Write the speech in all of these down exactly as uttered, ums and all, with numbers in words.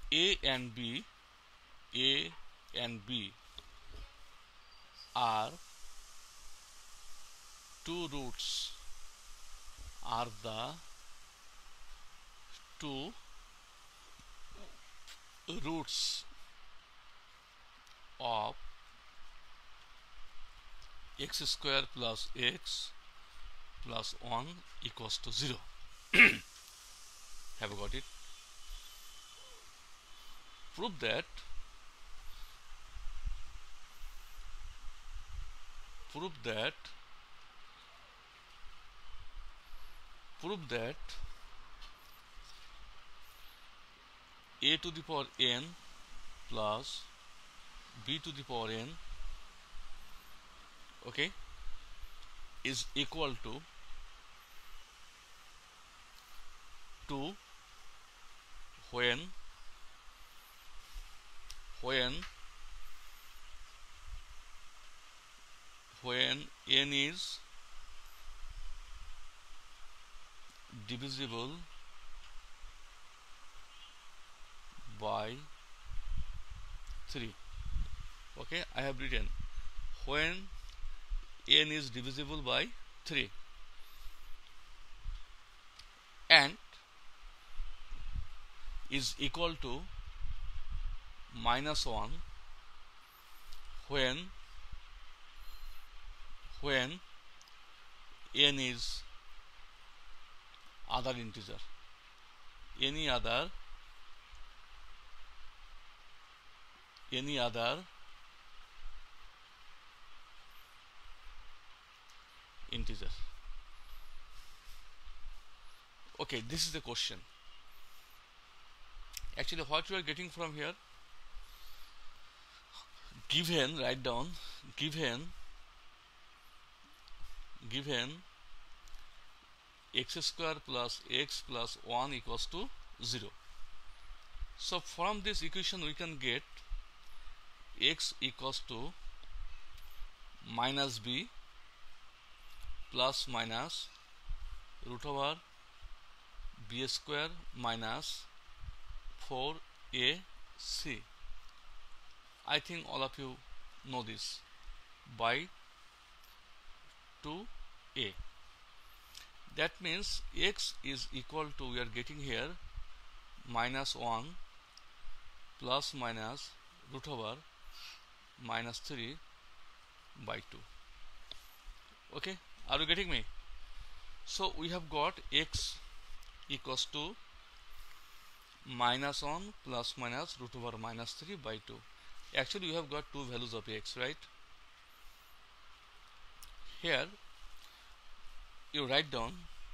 A and B, A and B are two roots, are the two roots of x square plus x plus one equals to zero. Have you got it? Prove that prove that prove that a to the power n plus b to the power n, okay, is equal to two when when when n is divisible by three. Okay, I have written when n is divisible by three and is equal to minus one when when n is other integer, any other any other integer. Okay, this is the question. Actually, what you are getting from here, given, write down, given given x square plus x plus one equals to zero. So from this equation we can get x equals to minus b plus minus root over b square minus four a c. I think all of you know this, by two a. That means x is equal to, we are getting here, minus one plus minus root over minus three by two. Okay, are you getting me? So we have got x equals to minus one plus minus root over minus three by two. Actually you have got two values of x, right? Here you write down,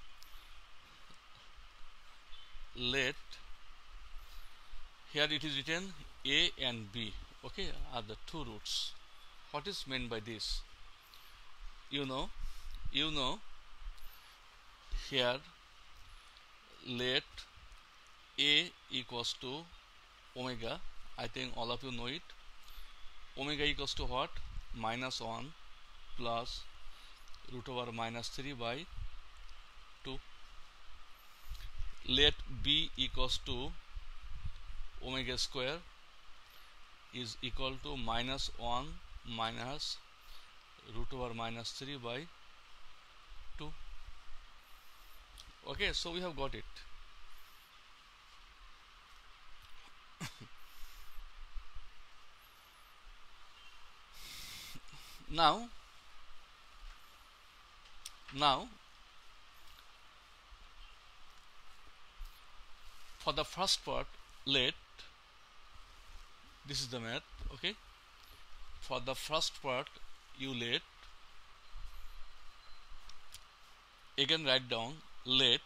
let, here it is written a and b, okay, are the two roots. What is meant by this? You know, you know, here let a equals to omega. I think all of you know it. Omega equals to what? Minus one plus root over minus three by two. Let b equals to omega square is equal to minus one minus root over minus three by two. Okay, so we have got it. Now, now for the first part, let, this is the math, okay, for the first part you let, again write down, let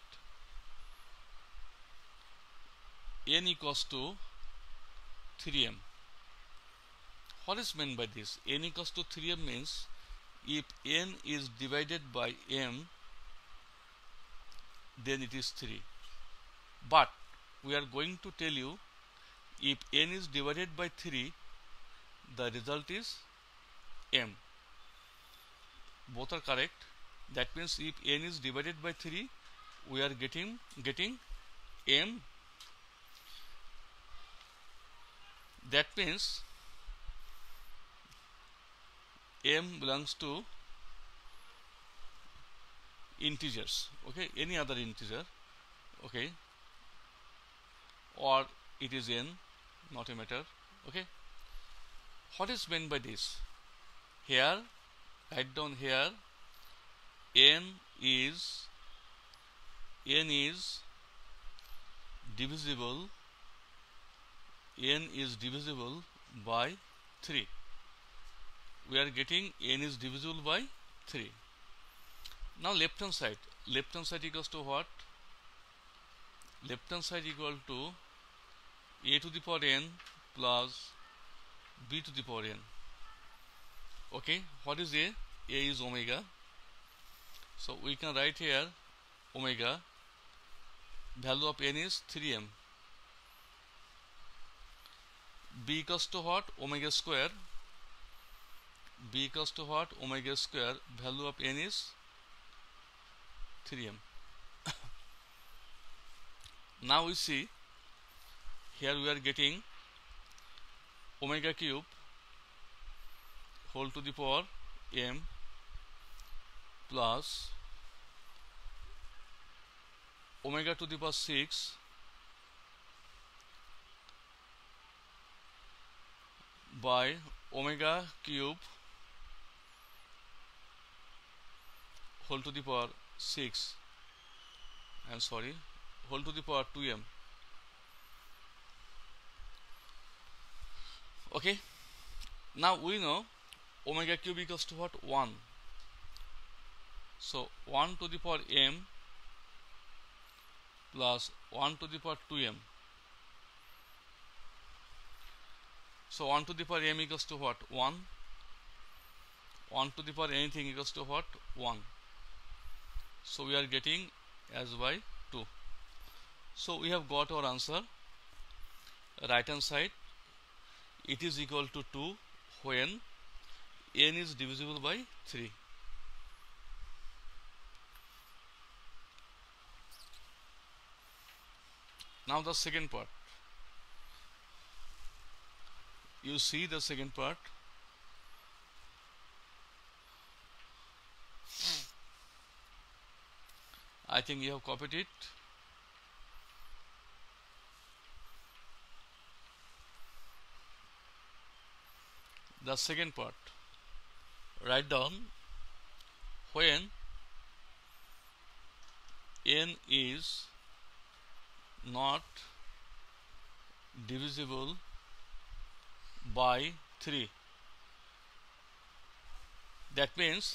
n equals to three m. What is meant by this? N equals to three m means if n is divided by m, then it is three. But we are going to tell you, if n is divided by three, the result is m. Both are correct. That means if n is divided by three, we are getting getting m. That means m belongs to integers, okay, any other integer, okay, or it is n, not a matter, okay. What is meant by this? Here, write down here, n is n is divisible n is divisible by three. We are getting n is divisible by three. Now left hand side, left hand side equals to what? Left hand side equal to a to the power n plus b to the power n. Okay, what is a? A is omega. So we can write here omega, value of n is three m. B equals to what? Omega square. B equals to what? Omega square. Value of n is three m. Now we see here we are getting omega cube whole to the power m plus omega to the power six by omega cube whole to the power six, I am sorry, whole to the power two m. Okay, now we know omega cube equals to what? one. So one to the power m plus one to the power two m. So one to the power m equals to what? one. one to the power anything equals to what? one. So we are getting as by two. So we have got our answer. Right hand side, it is equal to two when n is divisible by three. Now the second part. You see the second part. I think you have copied it. The second part, write down when n is not divisible by three. That means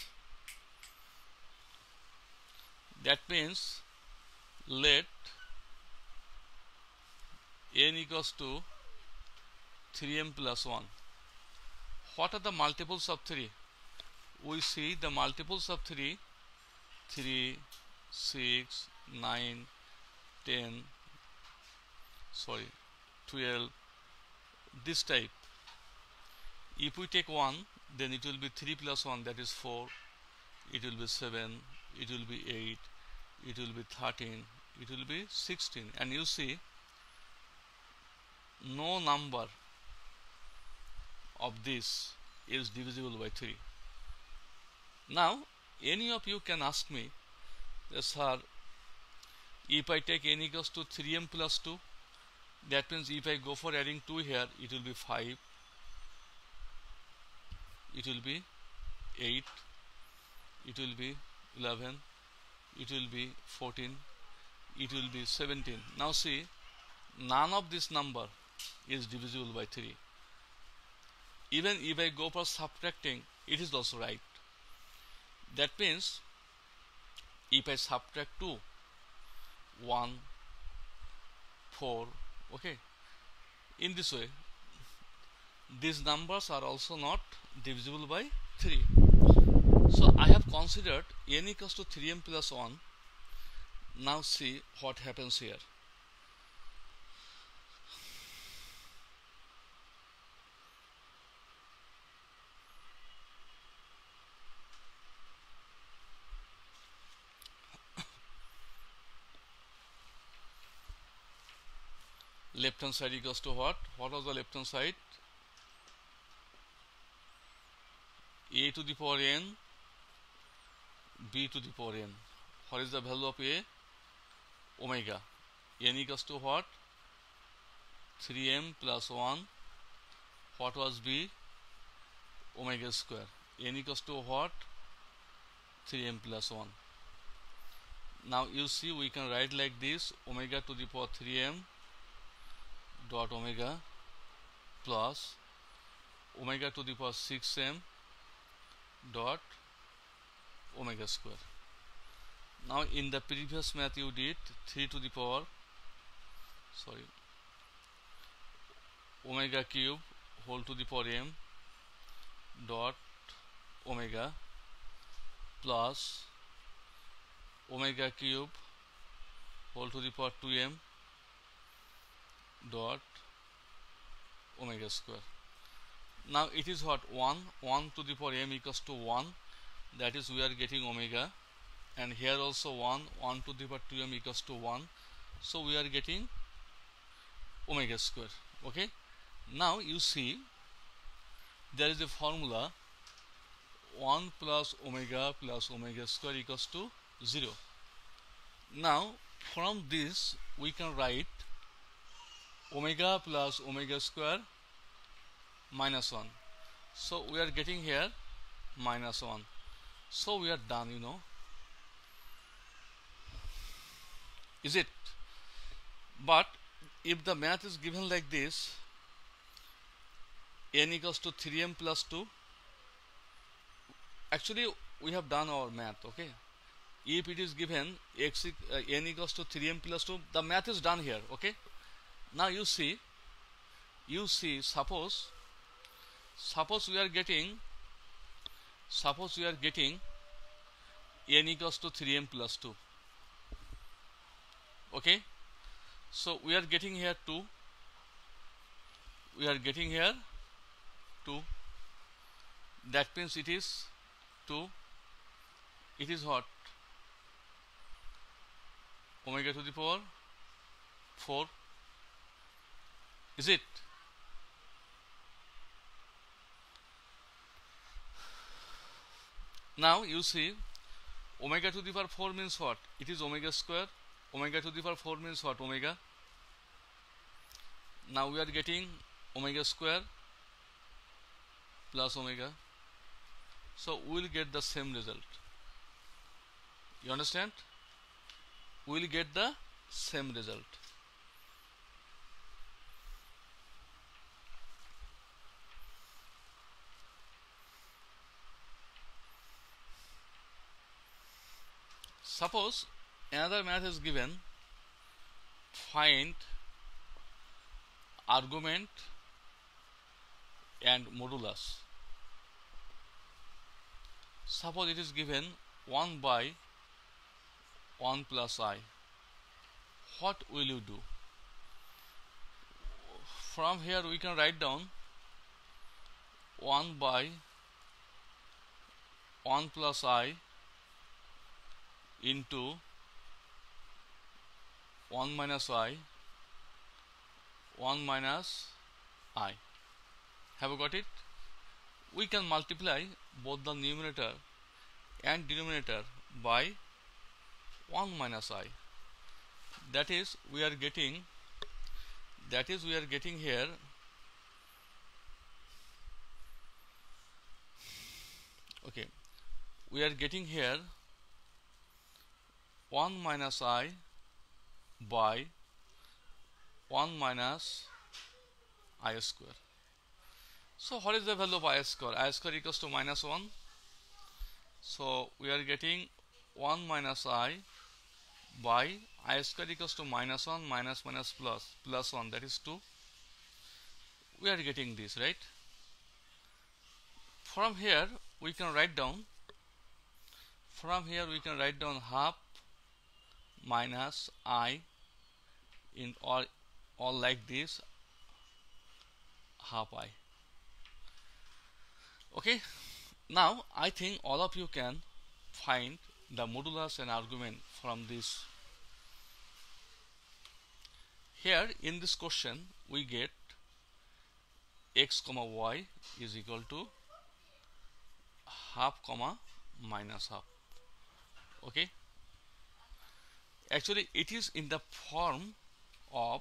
that means let n equals to three m plus one. What are the multiples of three? We see the multiples of three, three, six, nine, ten, sorry, twelve, this type. If we take one, then it will be three plus one, that is four, it will be seven, it will be eight, it will be thirteen, it will be sixteen, and you see no number of this is divisible by three. Now any of you can ask me, sir, if I take n equals to three m plus two, that means if I go for adding two here, it will be five, it will be eight, it will be eleven, it will be fourteen, it will be seventeen. Now see, none of this number is divisible by three. Even if I go for subtracting, it is also right. That means if I subtract two, one, four, okay, in this way these numbers are also not divisible by three. So I have considered n equals to three m plus one. Now see what happens here. left hand side equals to what? What was the left hand side? A to the power n, b to the power n. What is the value of a? Omega. N equals to what? three m plus one. What was b? Omega square. N equals to what? three m plus one. Now you see, we can write like this: omega to the power three m dot omega plus omega to the power six m dot omega square. Now in the previous math you did three to the power sorry omega cube whole to the power m dot omega plus omega cube whole to the power two m dot omega square. Now it is what? one, one to the power m equals to one, that is we are getting omega, and here also one, one to the power two m equals to one, so we are getting omega square. Okay, now you see there is a formula: one plus omega plus omega square equals to zero. Now from this we can write omega plus omega square minus one, so we are getting here minus one, so we are done, you know, is it? But if the math is given like this, n equals to three m plus two, actually we have done our math. Okay, if it is given x uh, n equals to three m plus two, the math is done here. Okay, now you see you see suppose suppose we are getting suppose we are getting n equals to three m plus two. Okay, so we are getting here two, we are getting here two, that means it is two, it is what? Omega to the power four, is it? Now you see omega to the power four means what? It is omega square. Omega to the power four means what? Omega. Now we are getting omega square plus omega, so we will get the same result. You understand? We will get the same result. Suppose another math is given: find argument and modulus. Suppose it is given one by one plus I. What will you do? From here we can write down one by one plus I into one minus I, one minus I. Have you got it? We can multiply both the numerator and denominator by one minus I. That is we are getting that is we are getting here okay we are getting here one minus I by one minus I square. So what is the value of I square? I square equals to minus one, so we are getting one minus I by I square equals to minus one minus minus plus plus one, that is two. We are getting this, right? From here we can write down from here we can write down half minus I in all all like this, half I. Okay, now I think all of you can find the modulus and argument from this. Here in this question we get x comma y is equal to half comma minus half. Okay, actually it is in the form of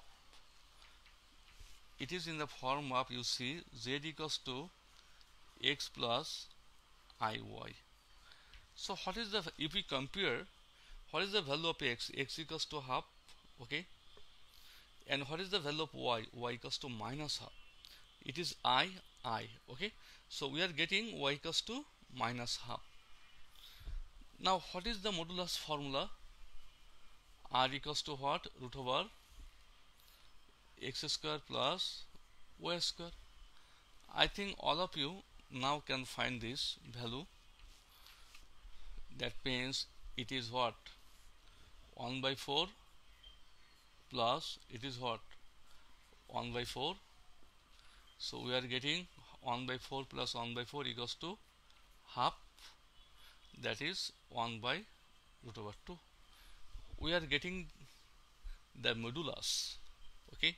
it is in the form of you see z equals to x plus iy. So what is the, if we compare, what is the value of x? X equals to half. Okay, and what is the value of y? Y equals to minus half. It is I I. Okay, so we are getting y equals to minus half. Now what is the modulus formula? R equals to what? Root over x square plus y square. I think all of you now can find this value. That means it is what? one by four plus it is what? one by four. So we are getting one by four plus one by four equals to half. That is one by root over two. We are getting the modulus. Okay.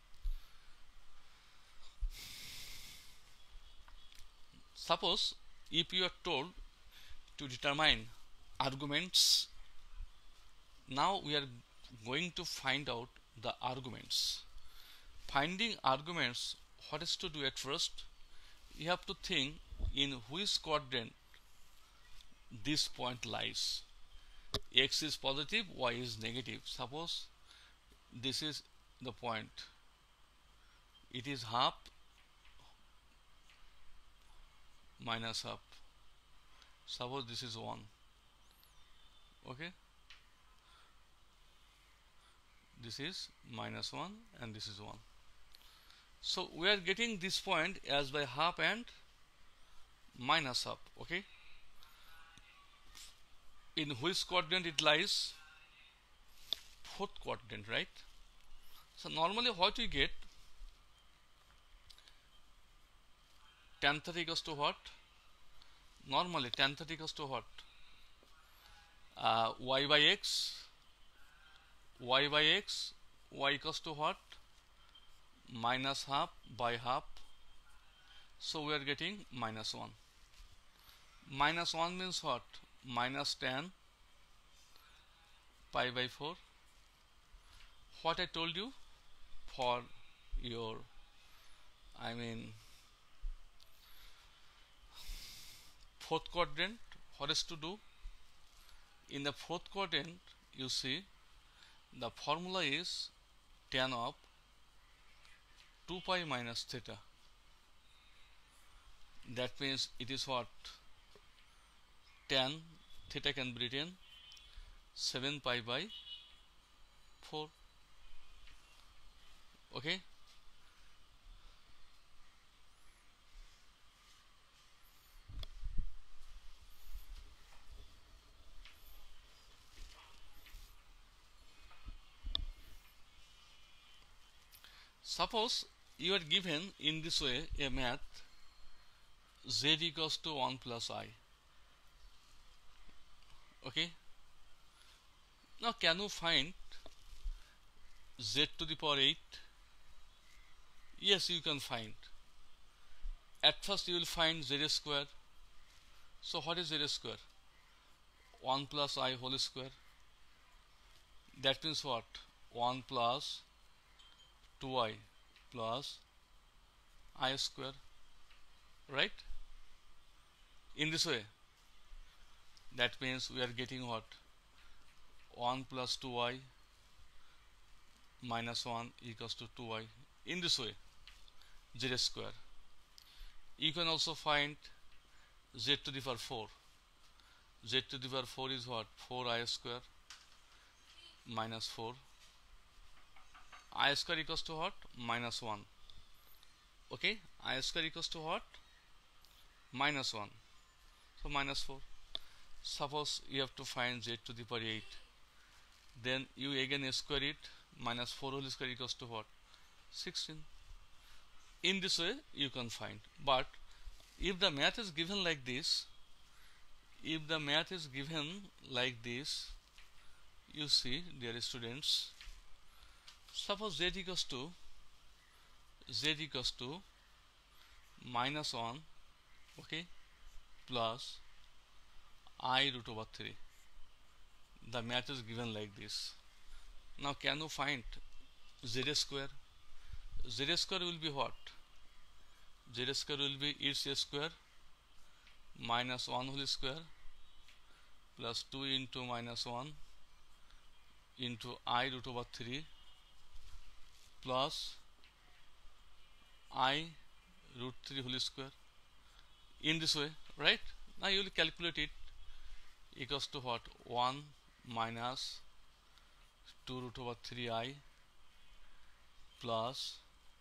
Suppose if you are told to determine arguments, now we are going to find out the arguments. Finding arguments, what is to do at first? You have to think in which quadrant this point lies. X is positive, y is negative. Suppose this is the point, it is half minus half. Suppose this is one. Okay, this is minus one and this is one. So we are getting this point as by half and minus half. Okay, in which quadrant it lies? Fourth quadrant, right? So normally what we get, tan theta equals to what? Normally tan theta equals to what? Uh, y by x, y by x, y equals to what? Minus half by half. So we are getting minus one. Minus one means what? Minus tan pi by four. What I told you for your, I mean, fourth quadrant, what is to do? In the fourth quadrant, you see the formula is tan of two pi minus theta. That means it is what? Tan theta can be written seven pi by four. Okay, suppose you are given in this way a math z equals to one plus I. Okay, now can you find z to the power eight? Yes, you can find. At first you will find z square. So what is z square? one plus I whole square. That means what? one plus two I plus I square, right? In this way, that means we are getting what? one plus two I minus one equals to two I. In this way, z square. You can also find z to the power four. Z to the power four is what? four I square minus four. I square equals to what? Minus one. Okay, I square equals to what? Minus one. So minus four. Suppose you have to find z to the power eight. Then you again square it. Minus four whole square equals to what? sixteen. In this way you can find. But if the math is given like this, if the math is given like this, you see, dear students, suppose z equals to z equals to minus one, okay, plus I root over three. The math is given like this. Now can you find z square? Z square will be what? Z square will be its square minus one whole square plus two into minus one into I root over three plus I root three whole square, in this way, right? Now you will calculate it, equals to what? one minus two root over three I plus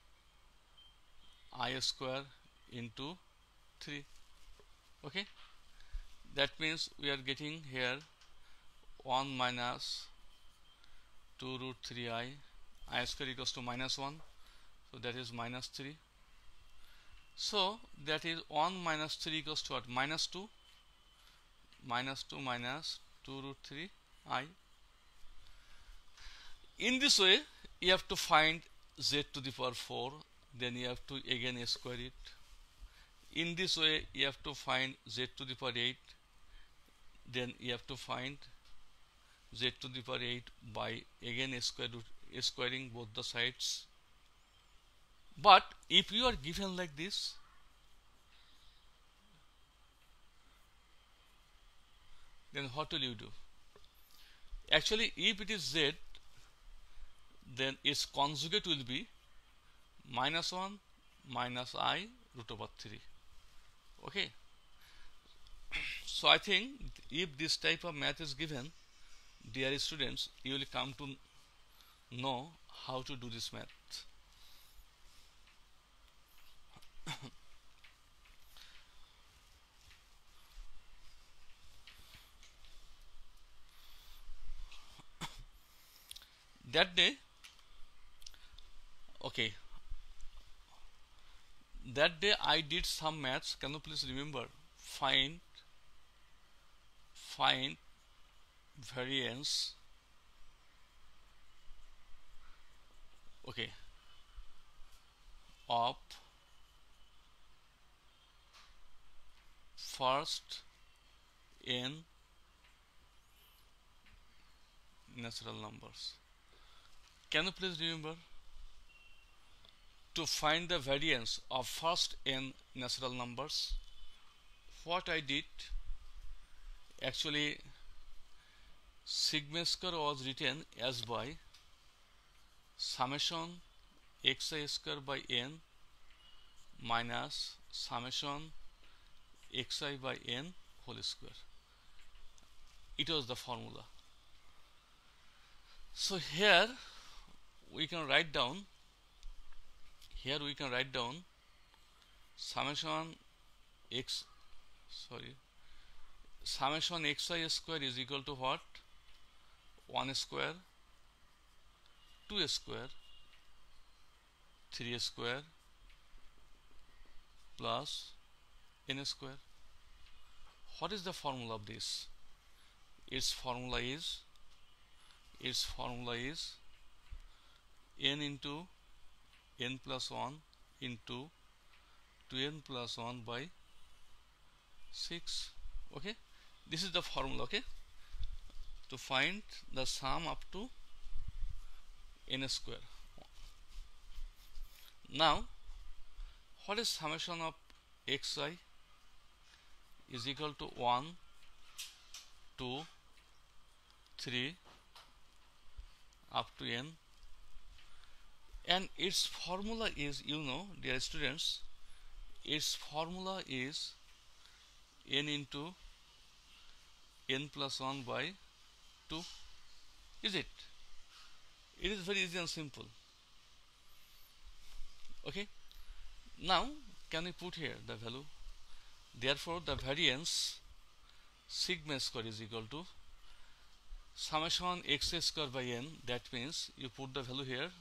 I square into three. Okay, that means we are getting here one minus two root three I, I square equals to minus one, so that is minus three. So that is one minus three equals to what? Minus two. Minus two minus two root three I. In this way you have to find z to the power four, then you have to again square it. In this way you have to find z to the power eight, then you have to find z to the power eight by again square root, squaring both the sides. But if you are given like this, then what will you do? Actually, if it is z, then its conjugate will be minus one minus I root over three. Okay, so I think if this type of math is given, dear students, you will come to know how to do this math. That day, okay, that day I did some maths. Can you please remember? Find find variance, okay, of first n natural numbers. Can you please remember? To find the variance of first n natural numbers, what I did, actually sigma square was written as by summation xi square by n minus summation xi by n whole square. It was the formula. So here we can write down, here we can write down summation x, sorry, summation xi square is equal to what? one square, two square, three square plus n square. What is the formula of this? Its formula is, its formula is n into n plus one into two n plus one by six. Okay, this is the formula, okay, to find the sum up to n square. Now what is summation of xi is equal to one, two, three up to n, and its formula is, you know, dear students, its formula is n into n plus one by two. Is it? It is very easy and simple. Okay, now can we put here the value? Therefore the variance sigma square is equal to summation x square by n. That means you put the value here,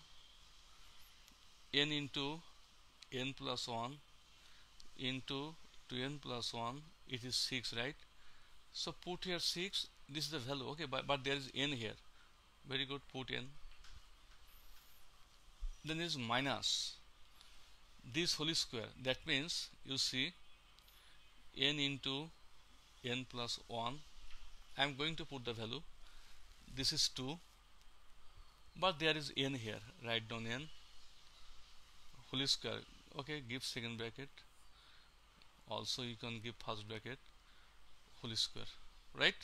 n into n plus one into two n plus one, it is six, right? So put here six, this is the value, okay, but, but there is n here. Very good, put n. then is minus this whole square. That means you see n into n plus one. I am going to put the value. This is two, but there is n here. Write down n whole square. Okay, give second bracket. Also you can give first bracket whole square, right?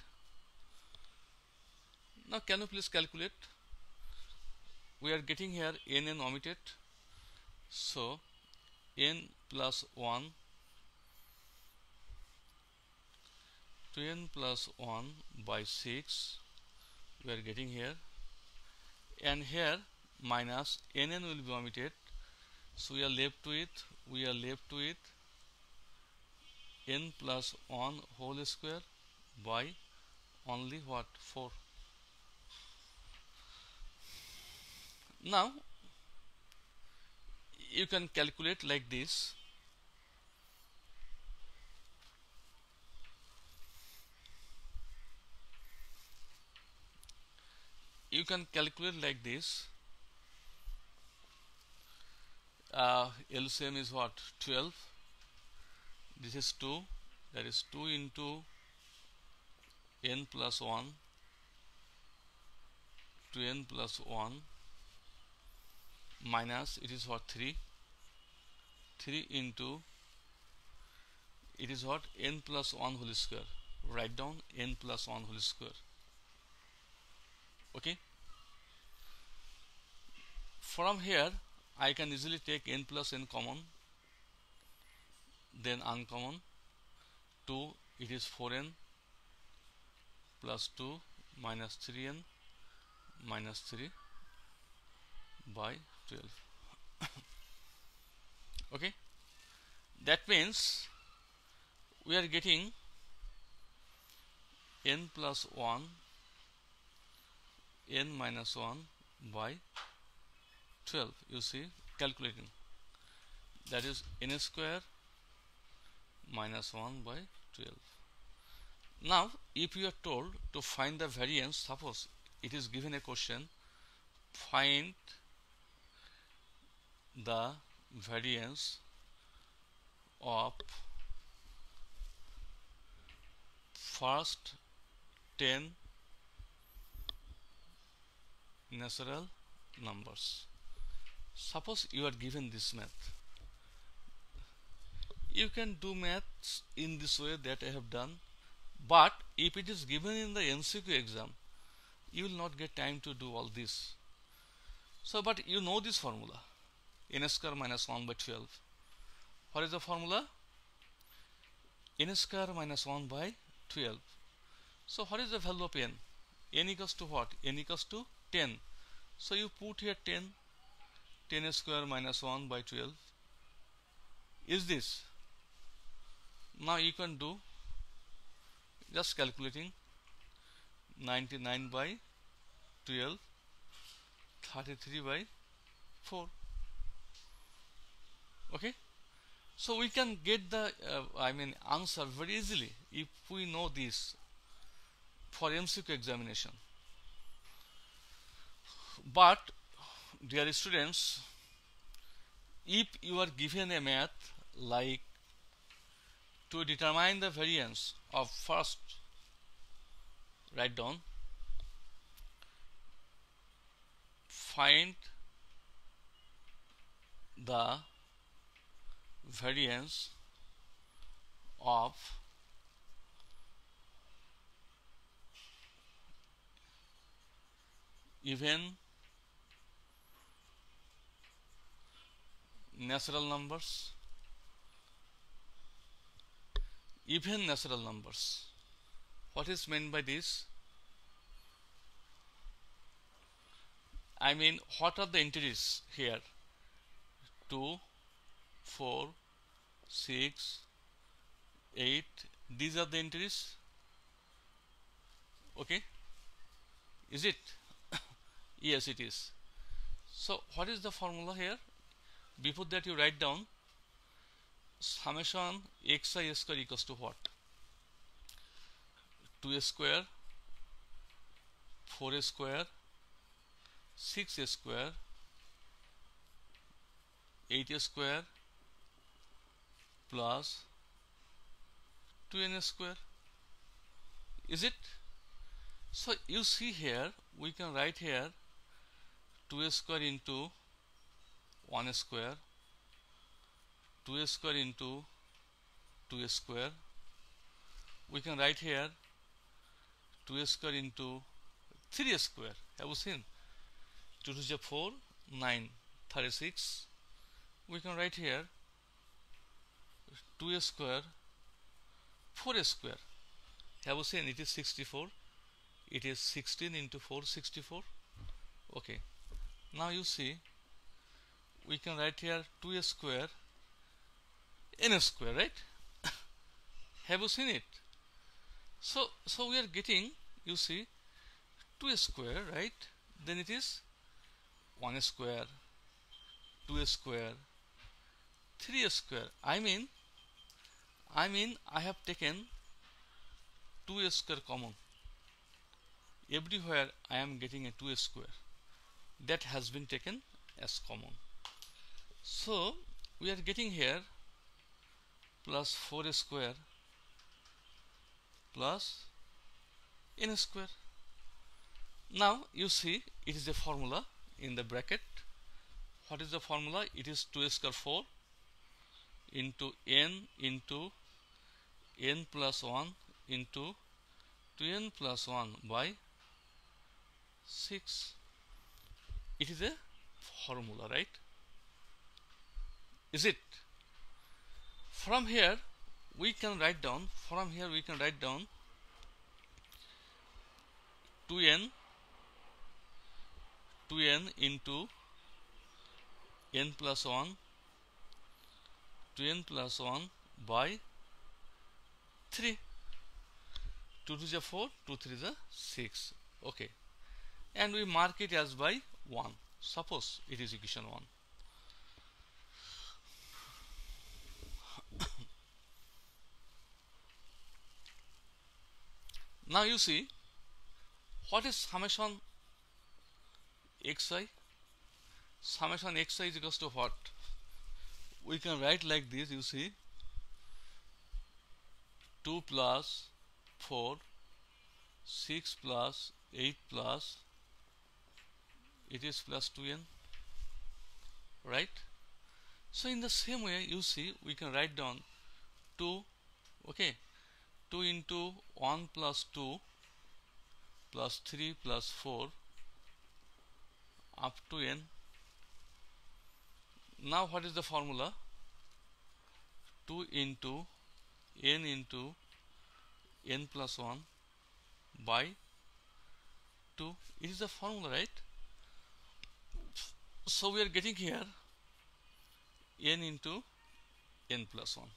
Now can you please calculate? We are getting here n n omitted, so n plus one to n plus one by six we are getting here, and here minus nn will be omitted, so we are left with we are left with n plus one whole square by only what? four. Now you can calculate like this. You can calculate like this. Uh, L C M is what? twelve. This is two. That is two into n plus one to n plus one minus it is what? three. three into it is what? N plus one whole square. Write down n plus one whole square. Okay. From here I can easily take n plus n common, then uncommon. two, it is four n plus two minus three n minus three by twelve. Okay, that means we are getting n plus one n minus one by twelve. You see, calculating, that is n square minus one by twelve. Now if you are told to find the variance, suppose it is given a question, find the variance of first ten natural numbers. Suppose you are given this math, you can do maths in this way that I have done, but if it is given in the M C Q exam, you will not get time to do all this. So but you know this formula, n square minus one by twelve. What is the formula? N square minus one by twelve. So what is the value of n? N equals to what? N equals to ten. So you put here ten. ten square minus one by twelve is this. Now you can do just calculating, ninety-nine by twelve, thirty-three by four. Okay, so we can get the uh, I mean answer very easily if we know this for M C Q examination. But dear students, if you are given a math like to determine the variance of first, write down, find the variance of even natural numbers, even natural numbers. What is meant by this? I mean, what are the entities here? two, four, six, eight. These are the entities. Okay, is it? Yes, it is. So what is the formula here? Before that you write down summation xi square equals to what? two square, four square, six square eight square plus two n square. Is it? So you see here, we can write here two square into one square, two square into two square. We can write here two square into three square. Have you seen? two to the four, nine, thirty-six. We can write here two square, four square. Have you seen? It is sixty-four. It is sixteen into four, sixty-four. Okay. Now you see, we can write here two square n square, right? Have you seen it? So, so we are getting, you see, two square, right? Then it is one square, two square, three square. I mean, I mean, I have taken two square common. Everywhere I am getting a two square. That has been taken as common. So we are getting here plus four square plus n square. Now you see, it is a formula in the bracket. What is the formula? It is two square four into n into n plus one into two n plus one by six. It is a formula, right? Is it? From here we can write down, from here we can write down two n two n into n plus one, two n plus one by three. two to the four, two three the six. Okay. And we mark it as by one. Suppose it is equation one. Now you see, what is summation xi? Summation xi is equals to what? We can write like this, you see, two plus four, six plus eight plus, it is plus two n, right? So in the same way, you see, we can write down two, okay, two into one plus two plus three plus four up to n. Now what is the formula? two into n into n plus one by two. It is the formula, right? So we are getting here n into n plus one.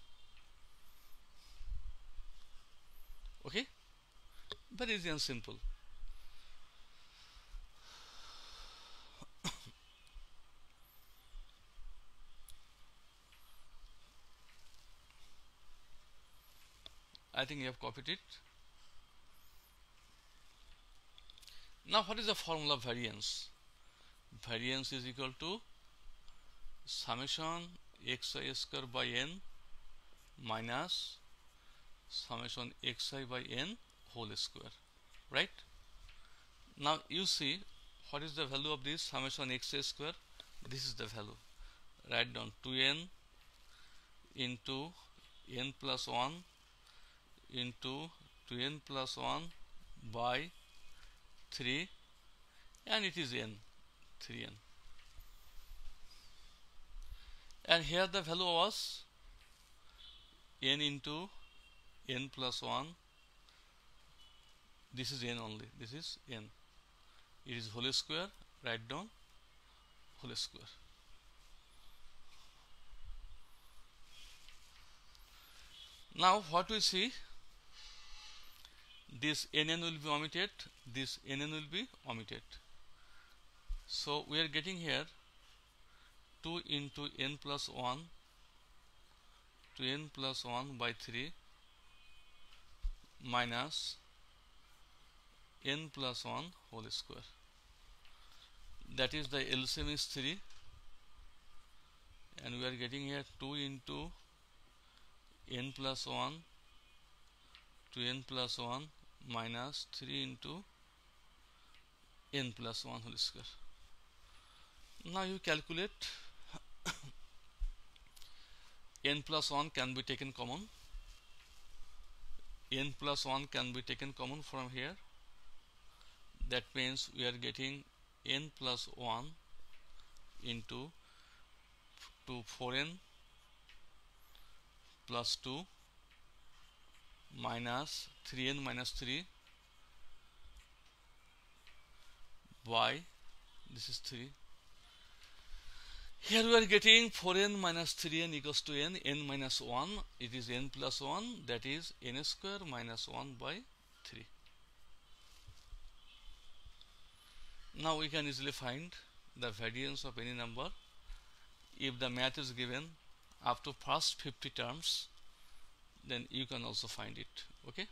Okay, very easy and simple. I think you have copied it. Now what is the formula of variance? Variance is equal to summation xi square by n minus summation xi by n whole square, right? Now you see, what is the value of this summation xi square? This is the value. Write down two n into n plus one into two n plus one by three, and it is n, three n. And here the value was n into n plus one. This is n only, this is n. It is whole square, write down whole square. Now what we see, this nn will be omitted, this nn will be omitted. So we are getting here two into n plus one to n plus one by three minus n plus one whole square. That is, the L C M is three and we are getting here two into n plus one to n plus one minus three into n plus one whole square. Now you calculate. N plus one can be taken common. N plus one can be taken common from here. That means we are getting n plus one into to four n plus two minus three n minus three by this is three. Here we are getting four n minus three n equals to n, n minus one, it is n plus one, that is n square minus one by three. Now we can easily find the variance of any number if the math is given up to first fifty terms, then you can also find it. Okay.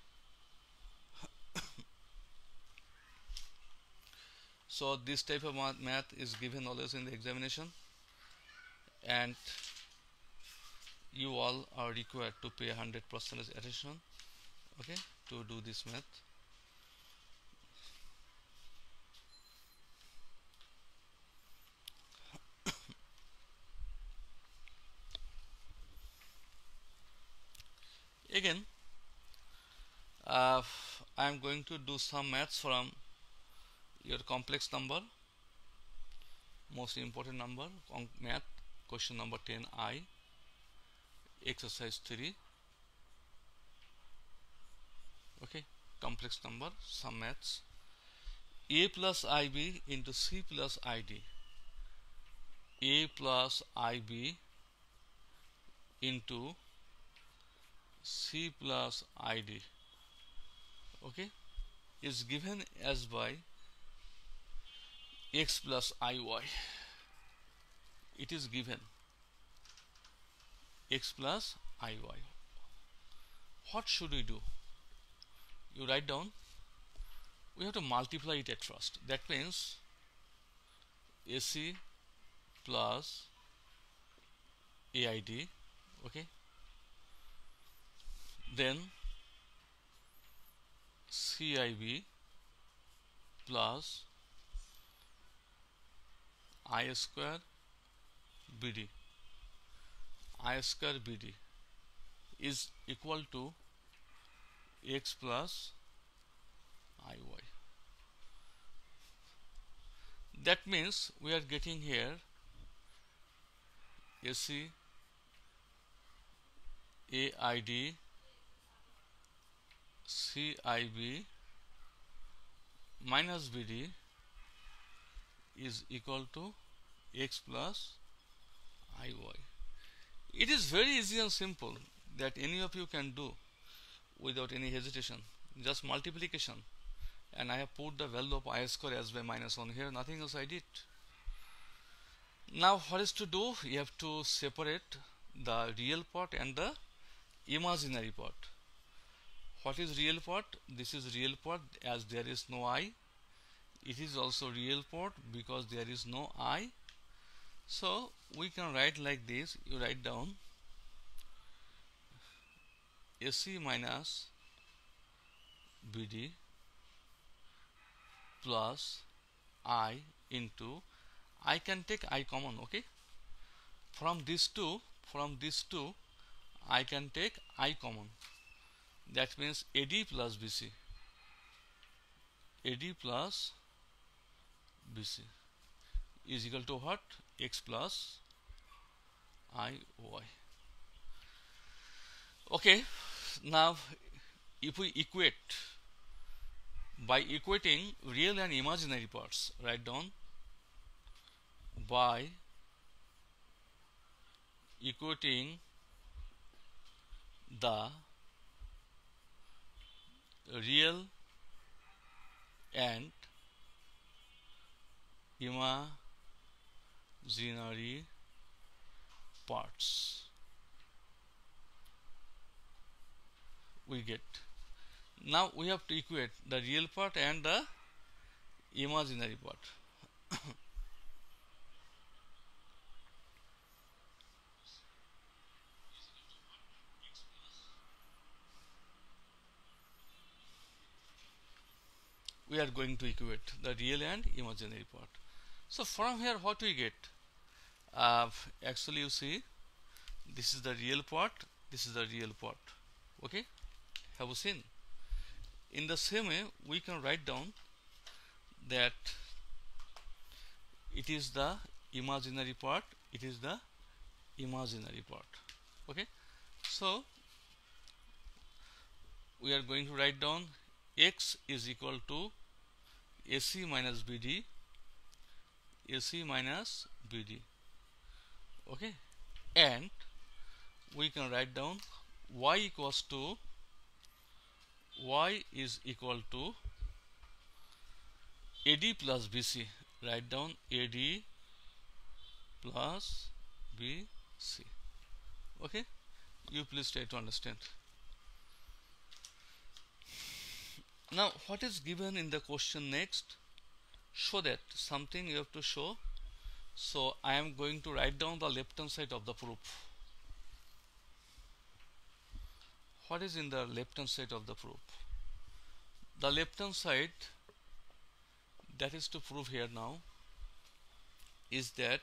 So this type of math is given always in the examination, and you all are required to pay one hundred percent attention, okay, to do this math. Again, uh, I am going to do some maths from your complex number, most important number, math, question number ten I, exercise three. Okay, complex number, some maths. A plus I B into C plus I D. A plus I B into C plus I D, okay, is given as by x plus iy. It is given x plus iy. What should we do? You write down. We have to multiply it at first. That means A C plus A I D, okay, then C I B plus I square B D. I square B D is equal to x plus I Y. That means we are getting here A C A I D C I B minus B D is equal to x plus I Y. It is very easy and simple that any of you can do without any hesitation. Just multiplication, and I have put the value of I square as by minus one here, nothing else I did. Now what is to do? You have to separate the real part and the imaginary part. What is real part? This is real part as there is no I. It is also real part because there is no I. So we can write like this. You write down A C minus B D plus I into, I can take I common, okay, from these two, from these two I can take I common. That means A D plus B C, A D plus B C is equal to what? X plus I Y. Okay, now if we equate by equating real and imaginary parts, write down by equating the real and imaginary parts, we get. Now we have to equate the real part and the imaginary part. we are going to equate the real and imaginary part. So from here what we get, uh, actually you see this is the real part, this is the real part. Okay, have you seen? In the same way we can write down that it is the imaginary part, it is the imaginary part. Okay, so we are going to write down x is equal to A C minus B D, A C minus B D. Okay, and we can write down y equals to y is equal to A D plus B C. Write down A D plus B C. Okay, you please try to understand. Now what is given in the question next? Show that something you have to show. So I am going to write down the left hand side of the proof. What is in the left hand side of the proof? The left hand side that is to prove here now is that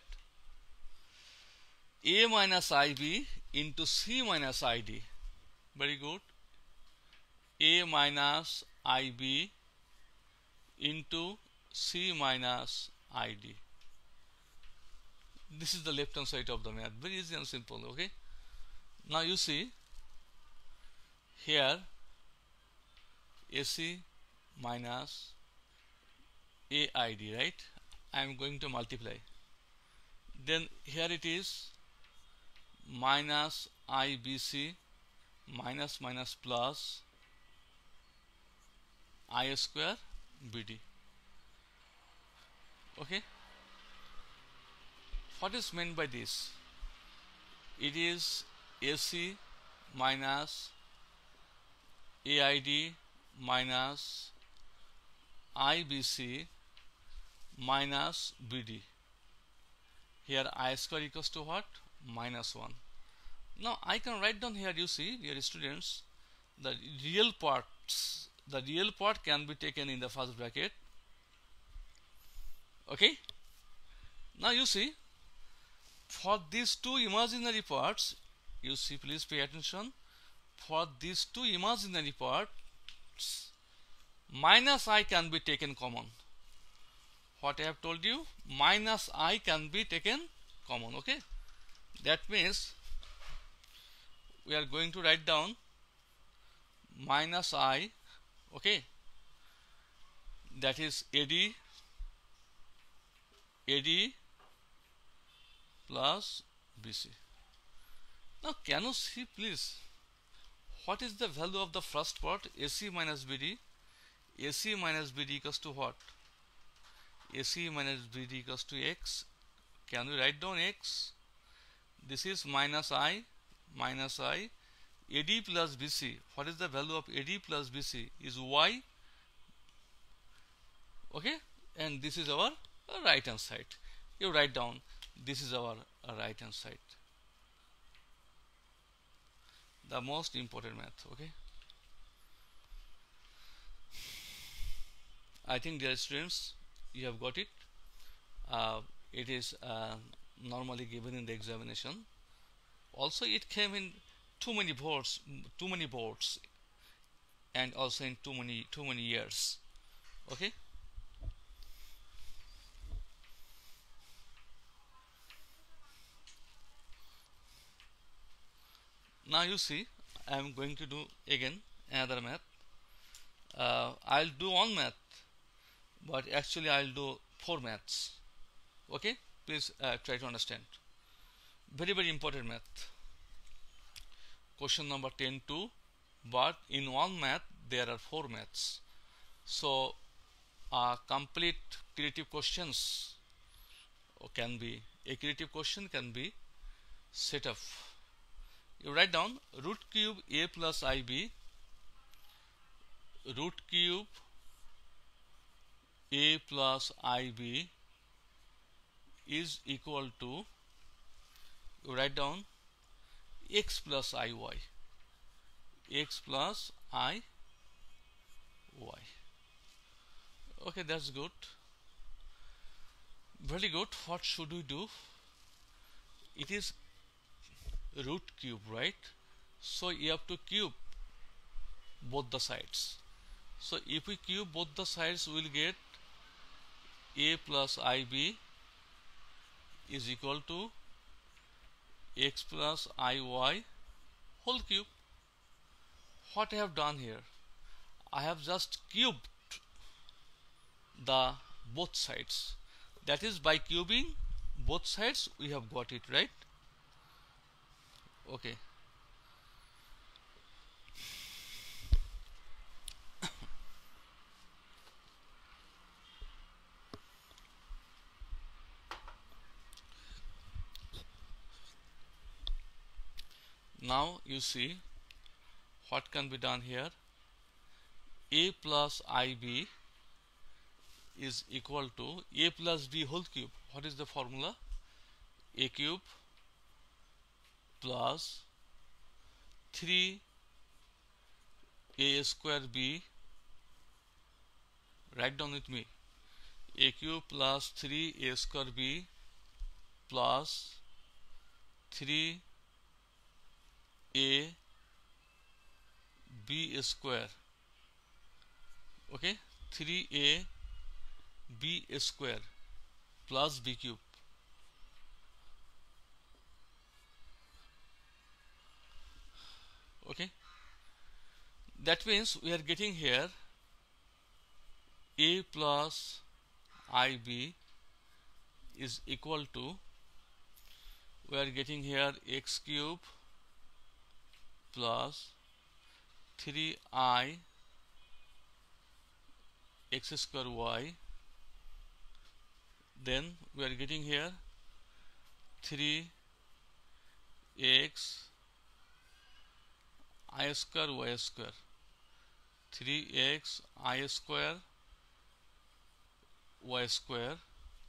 A minus I B into C minus I D. Very good. A minus I B into C minus I D. This is the left hand side of the math. Very easy and simple. Okay, now you see here A C minus A I D, right? I am going to multiply. Then here it is minus I B C minus minus plus I square B D. Okay, what is meant by this? It is A C minus A I D minus I B C minus B D. Here I square equals to what? Minus one. Now I can write down here, you see, dear students, the real parts, the real part can be taken in the first bracket. Okay, now you see, for these two imaginary parts, you see, please pay attention, for these two imaginary parts, minus I can be taken common. What I have told you, minus I can be taken common. Okay, that means we are going to write down minus I. Okay, that is A D A D plus B C. Now can you see please what is the value of the first part? A C minus B D. A C minus B D equals to what? A C minus B D equals to x. Can we write down x? This is minus I minus I. A D plus B C. What is the value of A D plus B C? Is y. Okay, and this is our right hand side. You write down this is our right hand side. The most important math. Okay, I think, dear students, you have got it. Uh, it is uh, normally given in the examination. Also, it came in too many boards, too many boards, and also in too many too many years. Okay. Now you see, I am going to do again another math. Uh, I'll do one math, but actually I'll do four maths. Okay, please uh, try to understand. Very very important math. Question number ten two, but in one math there are four maths. So uh, complete creative questions can be, a creative question can be set up. You write down root cube A plus I B, root cube A plus I B is equal to, you write down x plus I Y, x plus I Y. Okay, that's good. Very good. What should we do? It is root cube, right? So you have to cube both the sides. So if we cube both the sides, we will get a plus ib is equal to x plus iy whole cube. What I have done here, I have just cubed the both sides. That is, by cubing both sides we have got it, right? Okay. Now you see what can be done here. A plus ib is equal to a plus b whole cube. What is the formula? A cube plus three a square b. Write down with me. A cube plus three a square b plus three a b square. Okay, three a b square plus b cube. Okay, that means we are getting here a plus ib is equal to, we are getting here x cube plus three i x square y, then we are getting here three x I square y square, three x I square y square,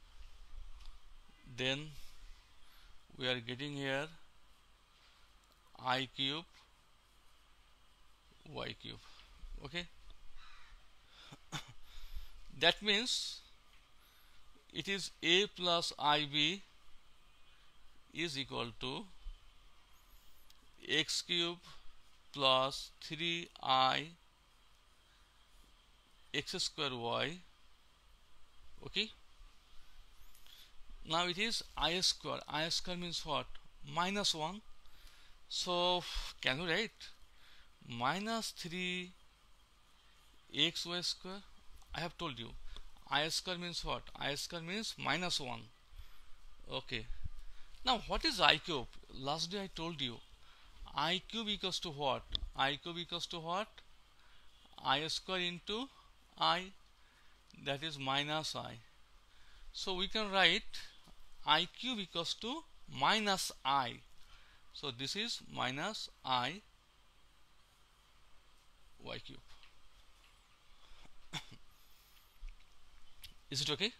then we are getting here I cube y cube. Okay, that means it is a plus ib is equal to x cube plus three i x square y. Okay, now it is I square. I square means what? Minus one. So can we write minus three x y square? I have told you I square means what? I square means minus one. Okay, now what is I cube? Last day I told you I cube equals to what? I cube equals to what? I square into I, that is minus I. So we can write I cube equals to minus I. So this is minus I y cube. Is it okay?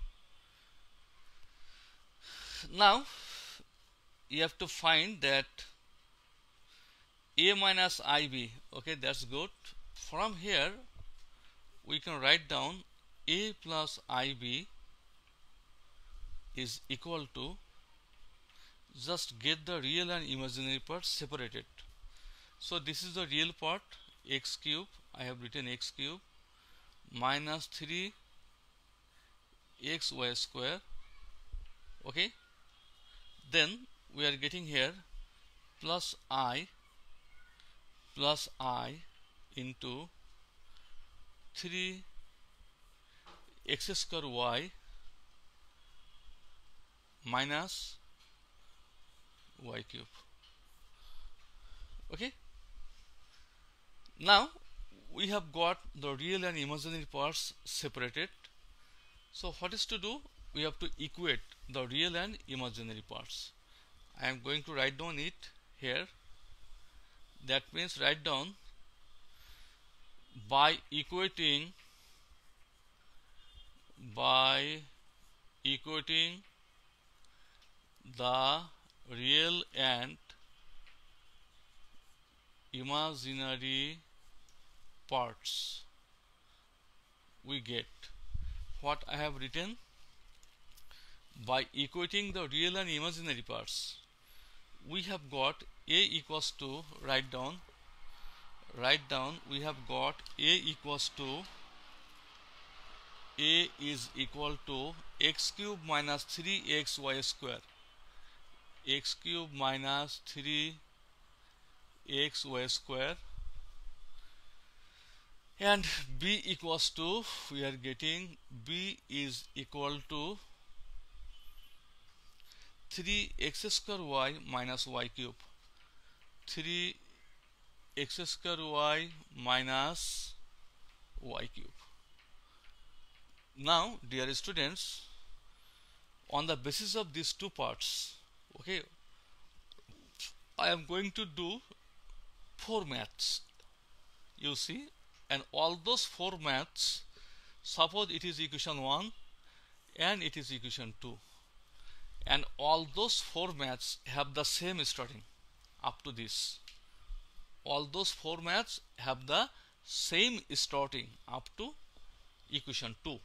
Now you have to find that a minus ib. Okay, that's good. From here we can write down a plus ib is equal to, just get the real and imaginary part separated. So this is the real part, x cube. I have written x cube minus three x y square. Okay, then we are getting here plus I plus I into three x square y minus y cube. Okay, now we have got the real and imaginary parts separated. So what is to do? We have to equate the real and imaginary parts. I am going to write down it here. That means write down, by equating by equating the real and imaginary parts, we get what I have written. By equating the real and imaginary parts, we have got A equals to, write down, write down, we have got A equals to, A is equal to x cube minus three x y square, x cube minus three x y square, and B equals to, we are getting B is equal to three x square y minus y cube, three x square y minus y cube. Now dear students, on the basis of these two parts, okay, I am going to do four maths, you see, and all those four maths, suppose it is equation one and it is equation two, and all those four maths have the same starting up to this. All those four maths have the same starting up to equation two.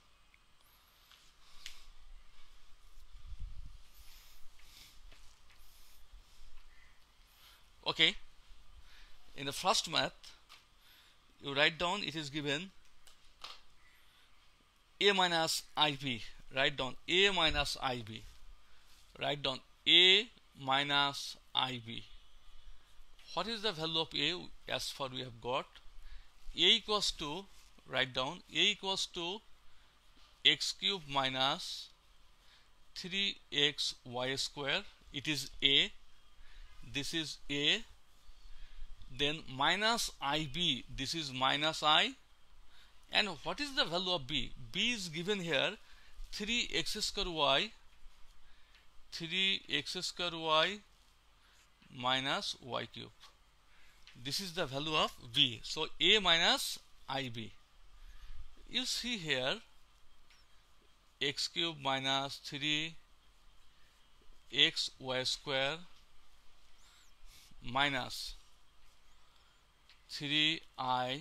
Okay, in the first math, you write down, it is given A minus I B, write down A minus I B, write down A minus I B. What is the value of A? As far we have got A equals to, write down A equals to x cube minus three x y square, it is A, this is A, then minus I B, this is minus I, and what is the value of B? B is given here three x square y, three x square y minus y cube. This is the value of B. So A minus I B. You see here x cube minus three x y square minus three I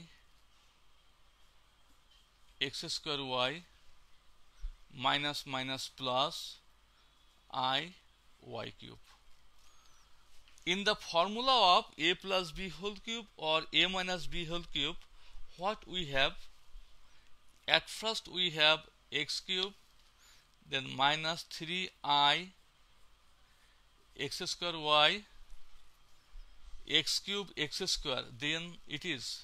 x square y minus minus plus I y cube. In the formula of A plus B whole cube or A minus B whole cube, what we have? At first we have x cube, then minus three I x square y, x cube x square, then it is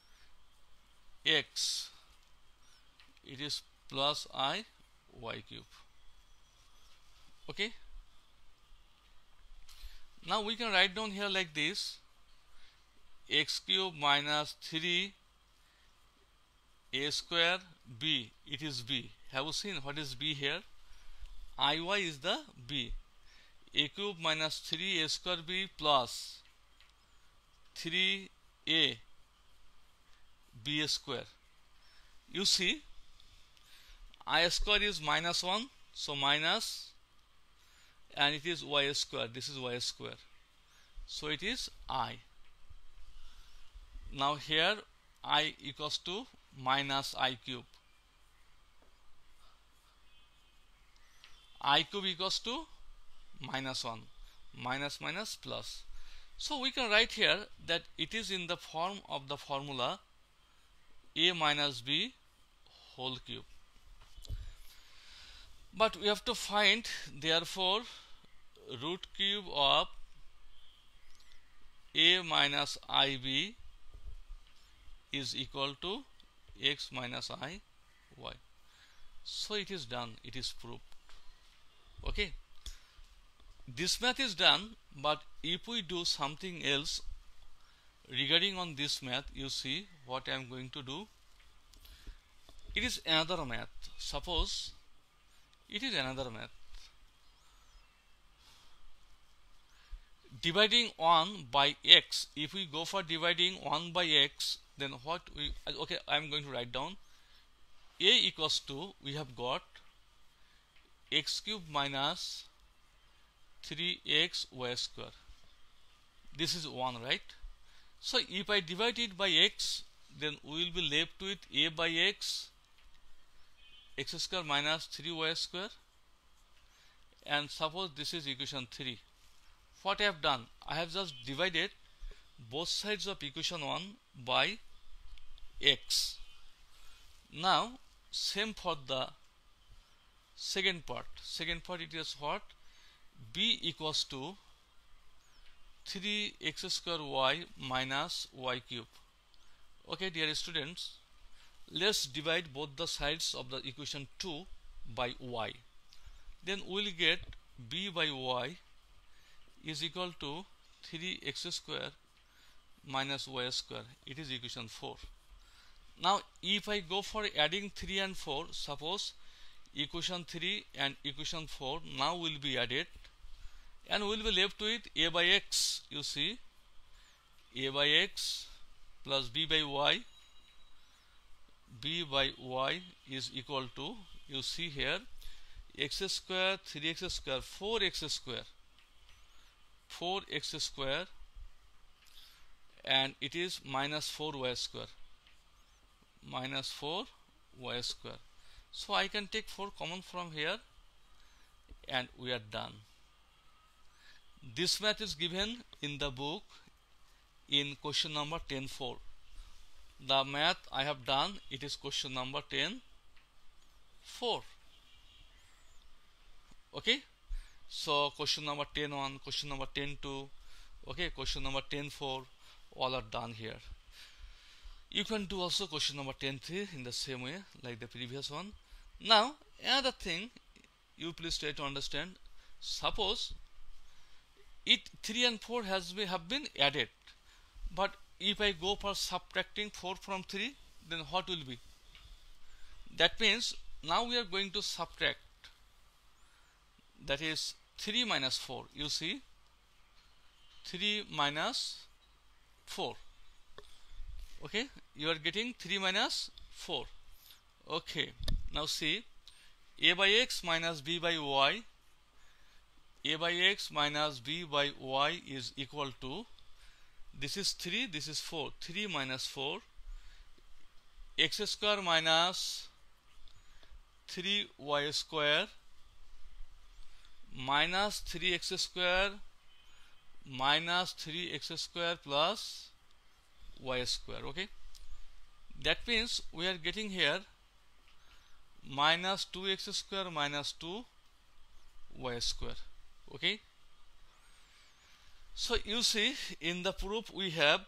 x, it is plus I y cube. Okay, now we can write down here like this, x cube minus three a square b, it is b. Have you seen what is b here? Iy is the b. A cube minus three a square b plus three a b square. You see, I square is minus one, so minus, and it is y square, this is y square, so it is I. Now here I equals to minus I cube, I cube equals to minus one, minus minus plus. So we can write here that it is in the form of the formula A minus B whole cube. But we have to find, therefore, root cube of A minus I B is equal to x minus I y. So it is done, it is proved. Okay, this math is done, but if we do something else regarding on this math, you see what I am going to do. It is another math. Suppose it is another math. Dividing one by x. If we go for dividing one by x, then what we, okay, I am going to write down A equals to, we have got x cube minus three x y square. This is one, right? So if I divide it by x, then we will be left with A by x x square minus three y square, and suppose this is equation three. What I have done, I have just divided both sides of equation one by x. Now same for the second part. Second part, it is what? B equals to three x square y minus y cube. Okay, dear students, let's divide both the sides of the equation two by y. Then we will get b by y is equal to three x square minus y square. It is equation four. Now if I go for adding three and four, suppose equation three and equation four now will be added, and we will be left with a by x. You see, a by x plus b by y, b by y is equal to, you see here, x square, three x square, four x square, four x square, and it is minus four y square, minus four y square. So I can take four common from here and we are done. This math is given in the book in question number ten four. The math I have done, it is question number ten four. Okay, so question number ten one, question number ten two, okay, question number ten four, all are done here. You can do also question number ten three in the same way like the previous one. Now another thing you please try to understand. Suppose it three and four has been have been added, but if I go for subtracting four from three, then what will be? That means now we are going to subtract, that is three minus four. You see, three minus four. Okay, you are getting three minus four. Okay, now see, a by x minus b by y, a by x minus b by y is equal to, this is three, this is four, three minus four, x square minus three y square minus three x square minus three x square plus y square. Okay, that means we are getting here minus two x square minus two y square. Okay, so you see in the proof we have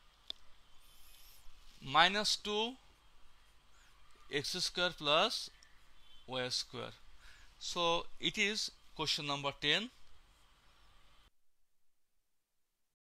minus two x square plus y square. So it is question number ten.